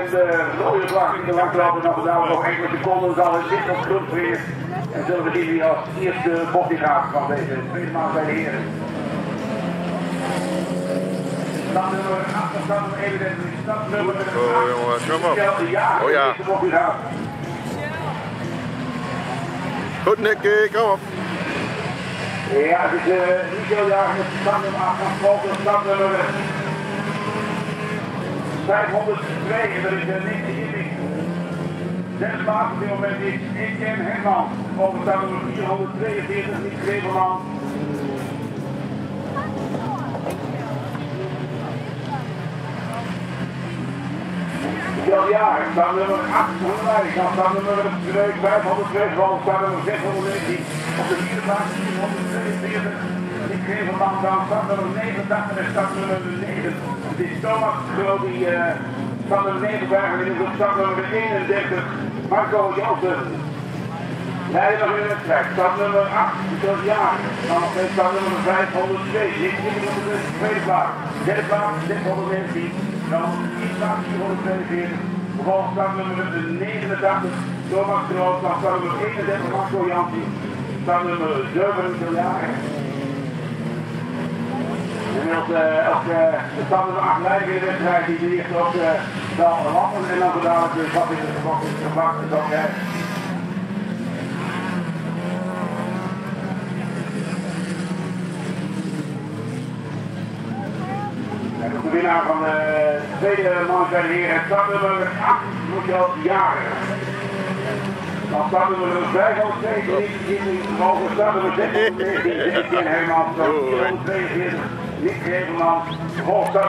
en de rode vlag in de langlopen nog gedaan. Nog enkele seconden zal het dit op groen springen. En zullen we zien wie als eerste bochtje gaat van deze tweede maand bij de heren. Stadnummer 8, stadnummer 31, stadnummer 8. Oh jongens, kom op. Oh ja. Goed Nicky, kom op. Ja, het is niet heel jarig met stadnummer 8 van volgen, stadnummer 502 en dat is Nicky Jippie. Zes plaats op dit moment is Etienne Herman. Volgens stadnummer 442, Nick Grevelman. Ja, stadnummer 8 van de leiding, dan stadnummer 502, van stadnummer 619. Op de vierde plaats 442, Nick Grevelman, dan stadnummer 89 en stadnummer 9. Het is Thomas Groot die stadnummer 9 en is op stadnummer 31, Marco Jansen. Leiden nog in de wedstrijd, stadnummer 8, ja, dan nog steeds stadnummer 502, Nick Jippie op de tweede plaats. Derde plaats 619. Dan iets plaats 442. Vervolgens stadnummer 89, Thomas Groot. Dan stadnummer 31, Marco Jansen. Stadnummer 7, Miljaren. Inmiddels ook de stadnummer 8 leiding in de wedstrijd. Die ligt ook wel lappen. En dan dadelijk de vat in de gebracht. Dus ook de winnaar van de tweede man bij de heren, stadnummer 8, moet je al jaren. Dan stadnummer 502, mogen stadnummer 619, Etienne Herman, 442, Nick Grevelman,